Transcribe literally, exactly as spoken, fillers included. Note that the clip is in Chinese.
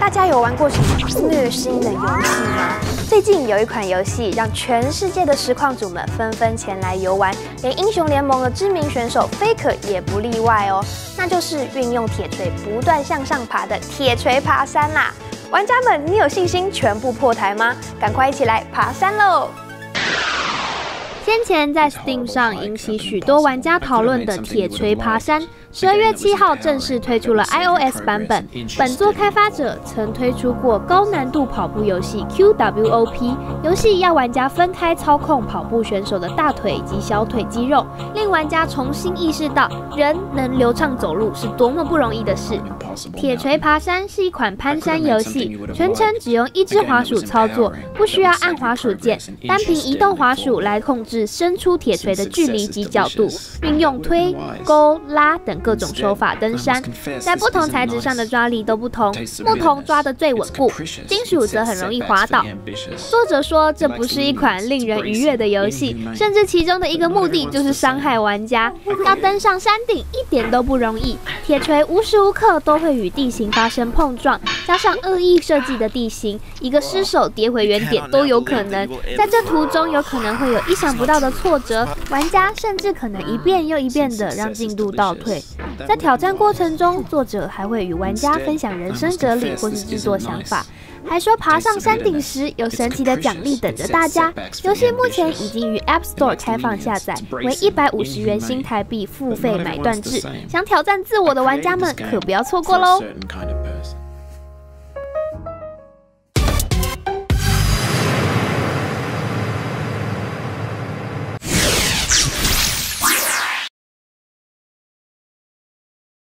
家有玩过什么虐心的游戏吗？最近有一款游戏让全世界的实况主们纷纷前来游玩，连英雄联盟的知名选手 Faker 也不例外哦。那就是运用铁锤不断向上爬的铁锤爬山啦！玩家们，你有信心全部破台吗？赶快一起来爬山喽！ 先前在 Steam 上引起许多玩家讨论的铁锤爬山，十二月七号正式推出了 iOS 版本。本作开发者曾推出过高难度跑步游戏 Q W O P， 游戏要玩家分开操控跑步选手的大腿以及小腿肌肉，令玩家重新意识到人能流畅走路是多么不容易的事。铁锤爬山是一款攀山游戏，全程只用一只滑鼠操作，不需要按滑鼠键，单凭移动滑鼠来控制 伸出铁锤的距离及角度，运用推、勾、拉等各种手法登山，在不同材质上的抓力都不同，木头抓得最稳固，金属则很容易滑倒。作者说，这不是一款令人愉悦的游戏，甚至其中的一个目的就是伤害玩家。要登上山顶一点都不容易，铁锤无时无刻都会与地形发生碰撞，加上恶意设计的地形，一个失手跌回原点都有可能。在这途中，有可能会有意想不到的挫折，玩家甚至可能一遍又一遍的让进度倒退。在挑战过程中，作者还会与玩家分享人生哲理或是制作想法，还说爬上山顶时有神奇的奖励等着大家。游戏目前已经于 App Store 开放下载，为一百五十元新台币付费买断制。想挑战自我的玩家们可不要错过喽！